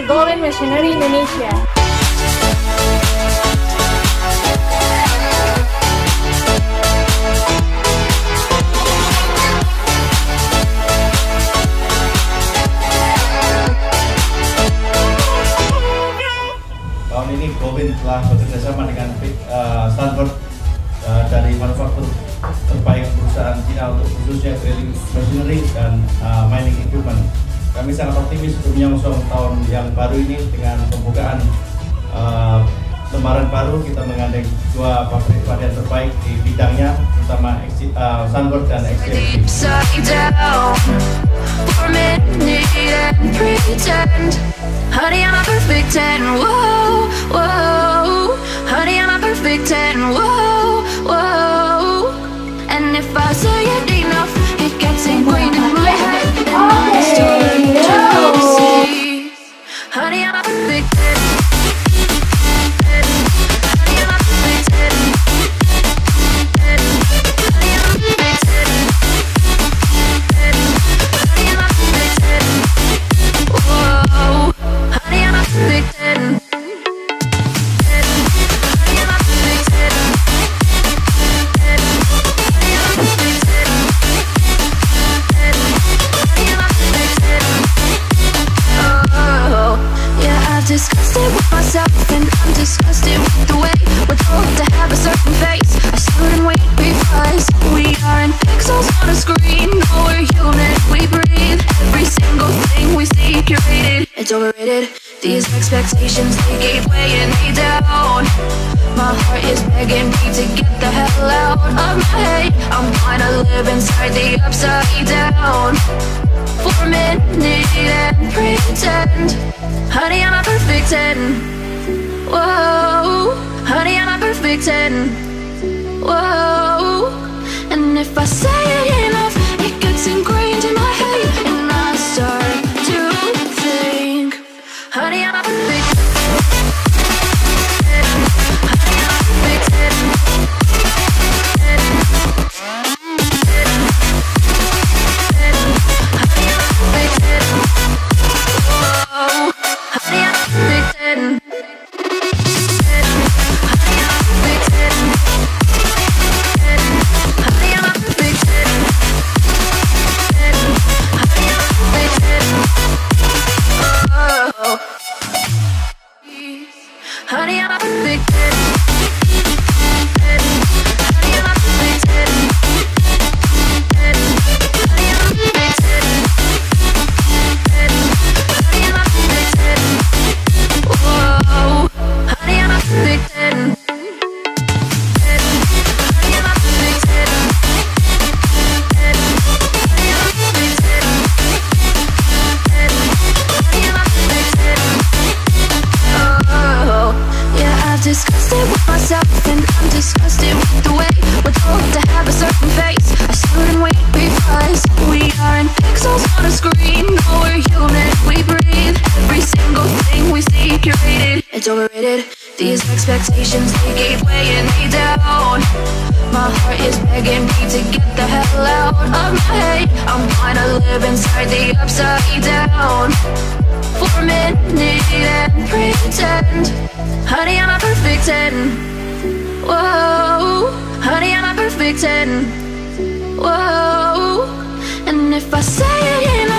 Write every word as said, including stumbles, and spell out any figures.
Golden Missionary Indonesia. Tahun ini Golden telah bekerjasama dengan uh, Stanford uh, dari manufaktur terbaik perusahaan Cina untuk khususnya drilling machinery dan uh, mining equipment. Kami sangat optimis untuk menyongsong tahun yang baru ini dengan pembukaan uh, lembaran baru. Kita menggandeng dua pabrik varian terbaik di bidangnya, terutama uh, Stanford dan Expo. Honey, I'm a perfect ten, whoa, whoa. Honey, I'm a perfect ten, whoa, whoa. And if I say it enough, it gets ingrained in my head, and I start to see. Honey, I'm a perfect ten. Honey, I'm a perfect ten. Honey, I'm a perfect ten. Honey, I'm a perfect ten. Whoa. Honey, I'm a perfect ten. Honey, I'm a perfect ten. Honey, I'm a perfect ten. Honey, I'm a perfect ten. Oh, yeah, I've discussed it with myself, and I'm disgusted with the way we're told to have a certain face. I stood and wait because we aren't pixels on a screen. No, we're human, we breathe. Every single thing we see curated. It's overrated. These expectations, they gave way and they down. My heart is begging me to get the hell out of my head. I'm trying to live inside the upside down for a minute and pretend. Honey, I'm a perfect ten. Whoa. Honey, I'm a perfect ten. Whoa. And if I say it enough, it gets ingrained in my head, and I start to think. Honey, I'm a perfect ten. Honey, I'm a perfect ten. Honey, I'm a perfect ten. Whoa. Honey, I'm a perfect ten. Honey, I'm a perfect ten. Honey, I'm a perfect ten. Honey, I'm a perfect ten. Oh. Honey, I'm a perfect ten. Honey, I'm a perfect ten. Honey, I'm a perfect ten. Honey, I'm a perfect ten. Whoa. Honey, I'm a perfect ten. Honey, I'm a perfect ten. Honey, I'm a perfect ten. Honey, I'm a perfect ten. Oh, yeah, I've discussed it with myself, and I'm disgusted with the way we're told to have a certain face. I stood and wait because we aren't pixels on a screen. No, we're human, we breathe. Every single thing we see curated. It's overrated. These expectations, they gave way and they down. My heart is begging me to get the hell out of my head. I'm trying to live inside the upside down for a minute and pretend. Honey, I'm a perfect ten. Whoa. Honey, I'm a perfect ten. Whoa. And if I say it